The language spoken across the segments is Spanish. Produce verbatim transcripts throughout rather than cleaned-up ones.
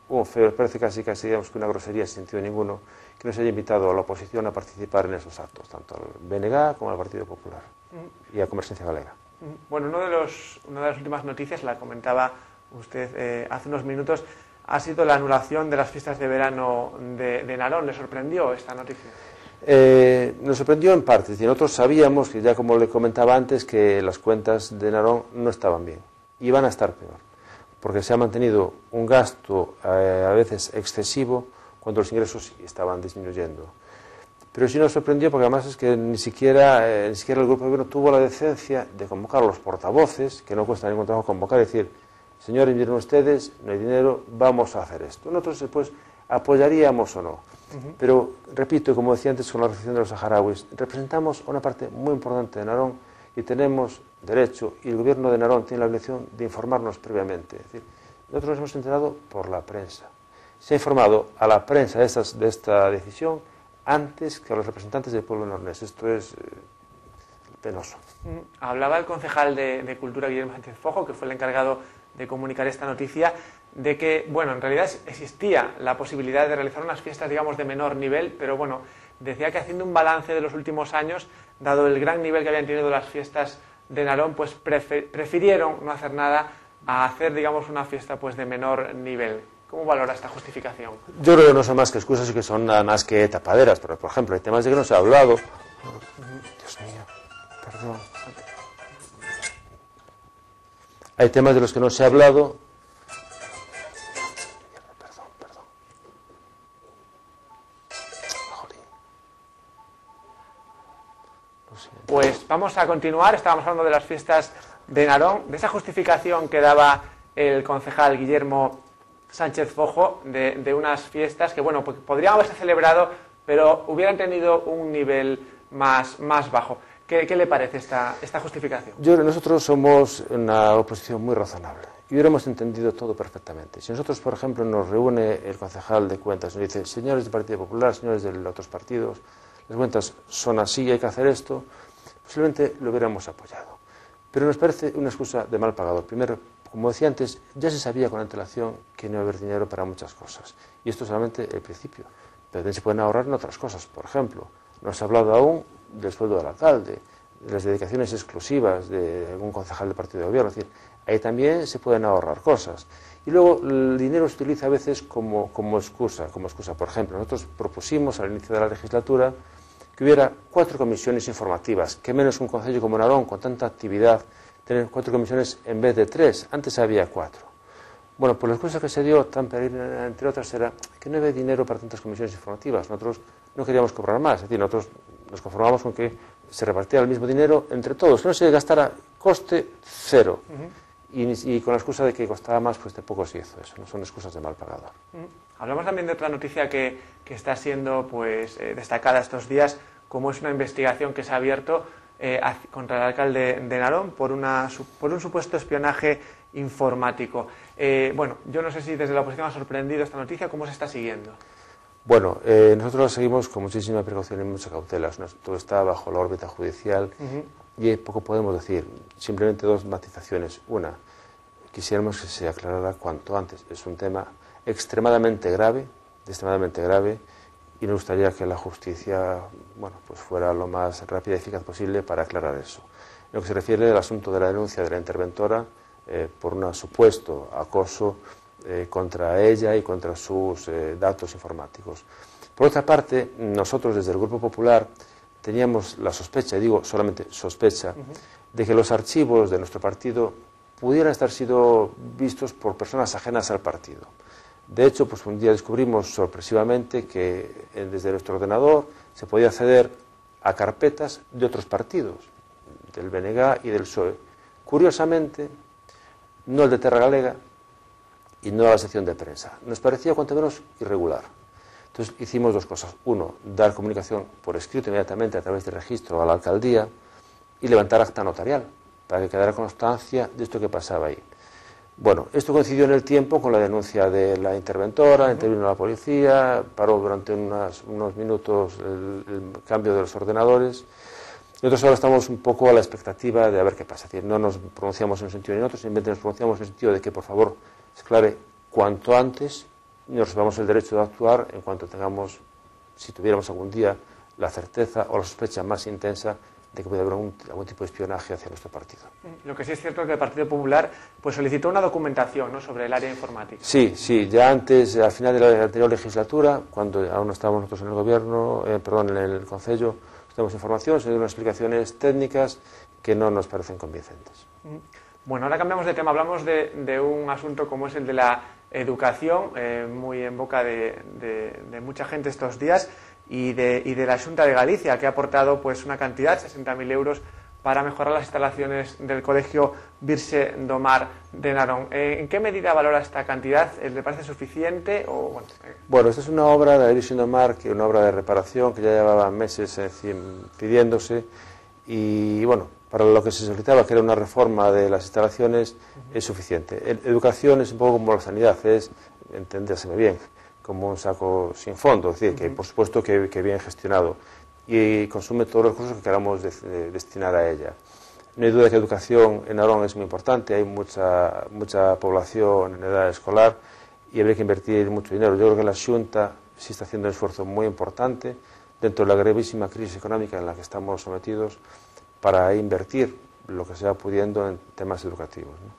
un feo, parece casi, casi digamos que una grosería sin sentido ninguno, que no se haya invitado a la oposición a participar en esos actos, tanto al B N G como al Partido Popular mm. y a Convergencia Galega. Bueno, uno de los, una de las últimas noticias, la comentaba usted eh, hace unos minutos, ha sido la anulación de las fiestas de verano de, de Narón. ¿Le sorprendió esta noticia? Eh, nos sorprendió en parte. Es decir, nosotros sabíamos, que ya como le comentaba antes, que las cuentas de Narón no estaban bien. Iban a estar peor. Porque se ha mantenido un gasto eh, a veces excesivo cuando los ingresos estaban disminuyendo. Pero sí nos sorprendió porque además es que ni siquiera, eh, ni siquiera el grupo de gobierno tuvo la decencia de convocar a los portavoces, que no cuesta ningún trabajo convocar, y decir, señores, miren ustedes, no hay dinero, vamos a hacer esto. Nosotros después apoyaríamos o no. Uh-huh. Pero, repito, como decía antes con la recepción de los saharauis, representamos una parte muy importante de Narón y tenemos derecho, y el gobierno de Narón tiene la obligación de informarnos previamente. Es decir, nosotros nos hemos enterado por la prensa. Se ha informado a la prensa de, estas, de esta decisión antes que a los representantes del pueblo nornés. Esto es eh, penoso. Hablaba el concejal de, de Cultura, Guillermo Sánchez Fojo, que fue el encargado de comunicar esta noticia, de que, bueno, en realidad existía la posibilidad de realizar unas fiestas, digamos, de menor nivel, pero bueno, decía que haciendo un balance de los últimos años, dado el gran nivel que habían tenido las fiestas de Narón, pues prefer, prefirieron no hacer nada a hacer, digamos, una fiesta pues de menor nivel. ¿Cómo valora esta justificación? Yo creo que no son más que excusas y que son nada más que tapaderas, pero por ejemplo, hay temas de que no se ha hablado. Dios mío, perdón. Hay temas de los que no se ha hablado. Perdón, perdón. Jolín. Pues vamos a continuar. Estábamos hablando de las fiestas de Narón, de esa justificación que daba el concejal Guillermo Sánchez Fojo de, de unas fiestas que, bueno, pues podrían haberse celebrado, pero hubieran tenido un nivel más, más bajo. ¿Qué, qué le parece esta, esta justificación? Yo creo que nosotros somos una oposición muy razonable y hubiéramos entendido todo perfectamente. Si nosotros, por ejemplo, nos reúne el concejal de cuentas y nos dice, señores del Partido Popular, señores de los otros partidos, las cuentas son así y hay que hacer esto, posiblemente lo hubiéramos apoyado. Pero nos parece una excusa de mal pagador. Primero, como decía antes, ya se sabía con antelación que no iba a haber dinero para muchas cosas. Y esto es solamente el principio. Pero también se pueden ahorrar en otras cosas. Por ejemplo, no se ha hablado aún del sueldo del alcalde, de las dedicaciones exclusivas de algún concejal del partido de gobierno. Es decir, ahí también se pueden ahorrar cosas. Y luego el dinero se utiliza a veces como, como excusa. Como excusa. Por ejemplo, nosotros propusimos al inicio de la legislatura que hubiera cuatro comisiones informativas, que menos un concello como Narón, con tanta actividad, tener cuatro comisiones en vez de tres. Antes había cuatro. Bueno, pues la excusa que se dio, tan peregrina, entre otras, era que no había dinero para tantas comisiones informativas. Nosotros no queríamos cobrar más. Es decir, nosotros nos conformamos con que se repartiera el mismo dinero entre todos, que no se gastara coste cero. Uh-huh. y, y con la excusa de que costaba más, pues tampoco se hizo eso. No son excusas de mal pagador. Uh-huh. Hablamos también de otra noticia que, que está siendo pues eh, destacada estos días, como es una investigación que se ha abierto Eh, contra el alcalde de Narón por, una, por un supuesto espionaje informático. Eh, bueno, yo no sé si desde la oposición ha sorprendido esta noticia, ¿cómo se está siguiendo? Bueno, eh, nosotros lo seguimos con muchísima precaución y mucha cautela. Todo está bajo la órbita judicial uh-huh. y poco podemos decir. Simplemente dos matizaciones. Una, quisiéramos que se aclarara cuanto antes. Es un tema extremadamente grave, extremadamente grave, y nos gustaría que la justicia, bueno, pues fuera lo más rápida y eficaz posible para aclarar eso. En lo que se refiere al asunto de la denuncia de la interventora eh, por un supuesto acoso eh, contra ella y contra sus eh, datos informáticos. Por otra parte, nosotros desde el Grupo Popular teníamos la sospecha, y digo solamente sospecha, uh-huh. de que los archivos de nuestro partido pudieran estar siendo vistos por personas ajenas al partido. De hecho, pues un día descubrimos sorpresivamente que eh, desde nuestro ordenador se podía acceder a carpetas de otros partidos, del B N G y del P S O E. Curiosamente, no el de Terra Galega y no la sección de prensa. Nos parecía cuanto menos irregular. Entonces hicimos dos cosas. Uno, dar comunicación por escrito inmediatamente a través de registro a la alcaldía y levantar acta notarial para que quedara constancia de esto que pasaba ahí. Bueno, esto coincidió en el tiempo con la denuncia de la interventora, uh-huh. intervino la policía, paró durante unas, unos minutos el, el cambio de los ordenadores. Nosotros ahora estamos un poco a la expectativa de a ver qué pasa. Es decir, no nos pronunciamos en un sentido ni en otro, simplemente nos pronunciamos en el sentido de que, por favor, se aclare cuanto antes y nos reservamos el derecho de actuar en cuanto tengamos, si tuviéramos algún día, la certeza o la sospecha más intensa de que puede haber algún, algún tipo de espionaje hacia nuestro partido. Lo que sí es cierto es que el Partido Popular pues, solicitó una documentación, ¿no?, sobre el área informática. Sí, sí, ya antes, al final de la anterior legislatura, cuando aún no estábamos nosotros en el gobierno, eh, perdón, en el Concello, tenemos información, se dieron unas explicaciones técnicas que no nos parecen convincentes. Bueno, ahora cambiamos de tema, hablamos de, de un asunto como es el de la educación, eh, muy en boca de, de, de mucha gente estos días, y de, y de la Xunta de Galicia, que ha aportado pues una cantidad, sesenta mil euros, para mejorar las instalaciones del Colegio Virxe do Mar de Narón. Eh, ¿En qué medida valora esta cantidad? ¿Le parece suficiente? O, bueno, eh... bueno, esta es una obra de la Virxe do Mar, que es una obra de reparación que ya llevaba meses eh, pidiéndose, y bueno, para lo que se solicitaba, que era una reforma de las instalaciones, uh-huh. es suficiente. El, educación es un poco como la sanidad, es, entendérseme bien, como un saco sin fondo, es decir, que por supuesto que, que bien gestionado y consume todos los recursos que queramos de, de, destinar a ella. No hay duda de que educación en Narón es muy importante, hay mucha, mucha población en edad escolar y habría que invertir mucho dinero. Yo creo que la Xunta sí está haciendo un esfuerzo muy importante dentro de la gravísima crisis económica en la que estamos sometidos para invertir lo que se va pudiendo en temas educativos, ¿no?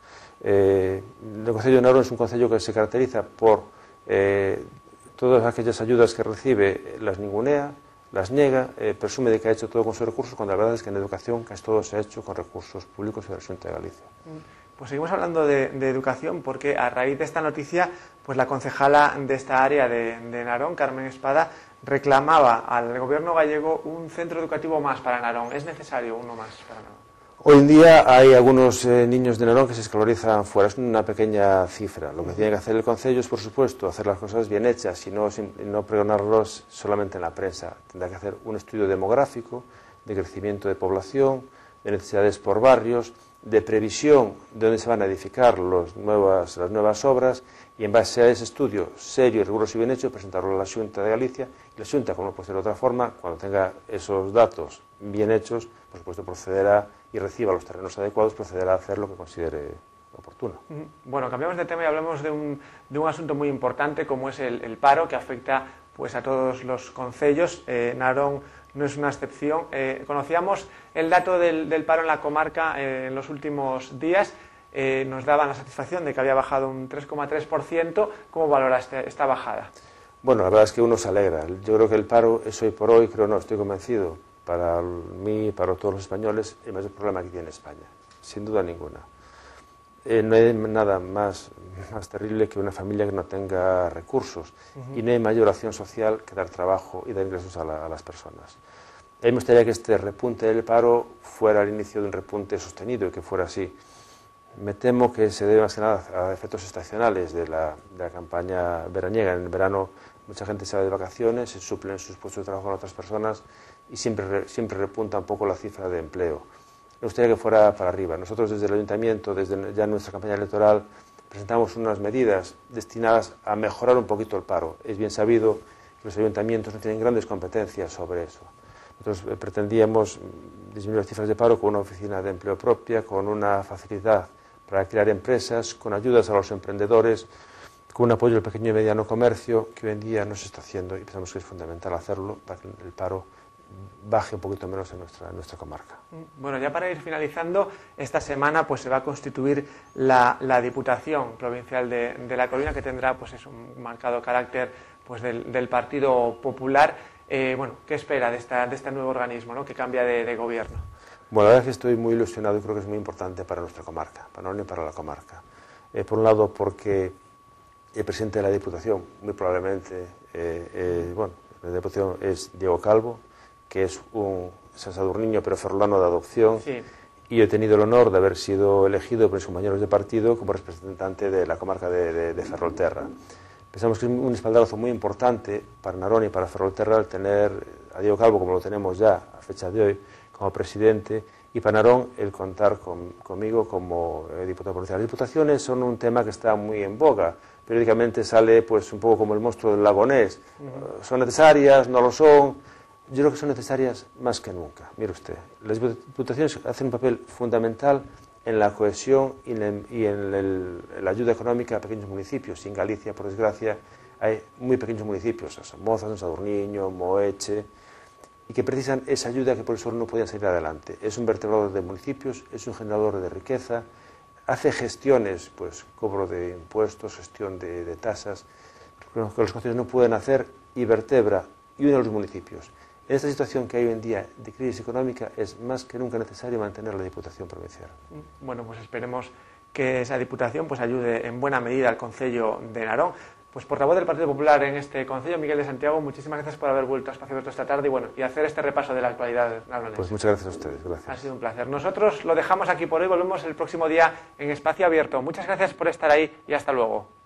Eh, el Concello de Narón es un concello que se caracteriza por eh, todas aquellas ayudas que recibe las ningunea, las niega, eh, presume de que ha hecho todo con sus recursos, cuando la verdad es que en educación casi todo se ha hecho con recursos públicos de la Xunta de Galicia. Pues seguimos hablando de, de educación, porque a raíz de esta noticia, pues la concejala de esta área de, de Narón, Carmen Espada, reclamaba al gobierno gallego un centro educativo más para Narón. ¿Es necesario uno más para Narón? Hoy en día hay algunos eh, niños de Narón que se escolarizan fuera, es una pequeña cifra. Lo que tiene que hacer el Concello es, por supuesto, hacer las cosas bien hechas y no, sin, no pregonarlos solamente en la prensa. Tendrá que hacer un estudio demográfico, de crecimiento de población, de necesidades por barrios, de previsión de dónde se van a edificar los nuevas, las nuevas obras, y en base a ese estudio serio, riguroso y bien hecho, presentarlo a la Xunta de Galicia, y la Xunta, como no puede ser de otra forma, cuando tenga esos datos bien hechos, por supuesto procederá y reciba los terrenos adecuados, procederá a hacer lo que considere oportuno. Bueno, cambiamos de tema y hablamos de un, de un asunto muy importante como es el, el paro, que afecta pues a todos los concellos. Eh, Narón no es una excepción. Eh, conocíamos el dato del, del paro en la comarca eh, en los últimos días. Eh, nos daban la satisfacción de que había bajado un tres coma tres por ciento. ¿Cómo valora este, esta bajada? Bueno, la verdad es que uno se alegra. Yo creo que el paro es hoy por hoy, creo no, estoy convencido, para mí y para todos los españoles, el mayor problema que tiene España, sin duda ninguna. Eh, no hay nada más, más terrible que una familia que no tenga recursos, uh-huh. y no hay mayor acción social que dar trabajo y dar ingresos a, la, a las personas. A mí me gustaría que este repunte del paro fuera el inicio de un repunte sostenido y que fuera así. Me temo que se debe más que nada a efectos estacionales de la, de la campaña veraniega. En el verano mucha gente se va de vacaciones, se suplen sus puestos de trabajo con otras personas y siempre, siempre repunta un poco la cifra de empleo. Me gustaría que fuera para arriba. Nosotros desde el Ayuntamiento, desde ya en nuestra campaña electoral, presentamos unas medidas destinadas a mejorar un poquito el paro. Es bien sabido que los ayuntamientos no tienen grandes competencias sobre eso. Nosotros pretendíamos disminuir las cifras de paro con una oficina de empleo propia, con una facilidad para crear empresas, con ayudas a los emprendedores, con un apoyo al pequeño y mediano comercio, que hoy en día no se está haciendo y pensamos que es fundamental hacerlo para que el paro baje un poquito menos en nuestra, en nuestra comarca. Bueno, ya para ir finalizando, esta semana pues se va a constituir la, la Diputación Provincial de, de La Coruña, que tendrá pues es un marcado carácter pues del, del Partido Popular. Eh, bueno, ¿qué espera de, esta, de este nuevo organismo, ¿no?, que cambia de, de gobierno? Bueno, la verdad es que estoy muy ilusionado y creo que es muy importante para nuestra comarca, para Narón y para la comarca. Eh, por un lado, porque el presidente de la Diputación, muy probablemente, eh, eh, bueno, la Diputación es Diego Calvo, que es un sansadurniño pero ferrolano de adopción, sí. Y yo he tenido el honor de haber sido elegido por mis compañeros de partido como representante de la comarca de, de, de Ferrolterra. Pensamos que es un espaldarazo muy importante para Narón y para Ferrolterra el tener a Diego Calvo, como lo tenemos ya a fecha de hoy, como presidente, y para Narón el contar con, conmigo como eh, diputado provincial. Las diputaciones son un tema que está muy en boga. Periódicamente sale pues un poco como el monstruo del lago Ness. Uh-huh. ¿Son necesarias? ¿No lo son? Yo creo que son necesarias más que nunca. Mire usted, las diputaciones hacen un papel fundamental en la cohesión y en, el, y en, el, en la ayuda económica a pequeños municipios. Y en Galicia, por desgracia, hay muy pequeños municipios, Somoza, San Sadurniño, Moeche, y que precisan esa ayuda que por eso no podían salir adelante. Es un vertebrador de municipios, es un generador de riqueza, hace gestiones, pues cobro de impuestos, gestión de, de tasas, que los consejos no pueden hacer, y vertebra y une a los municipios. En esta situación que hay hoy en día de crisis económica es más que nunca necesario mantener la Diputación Provincial. Bueno, pues esperemos que esa Diputación pues ayude en buena medida al Concello de Narón. Pues portavoz del Partido Popular en este Concello, Miguel de Santiago, muchísimas gracias por haber vuelto a Espacio Abierto esta tarde y bueno, y hacer este repaso de la actualidad naronesa. Pues muchas gracias a ustedes, gracias. Ha sido un placer. Nosotros lo dejamos aquí por hoy, volvemos el próximo día en Espacio Abierto. Muchas gracias por estar ahí y hasta luego.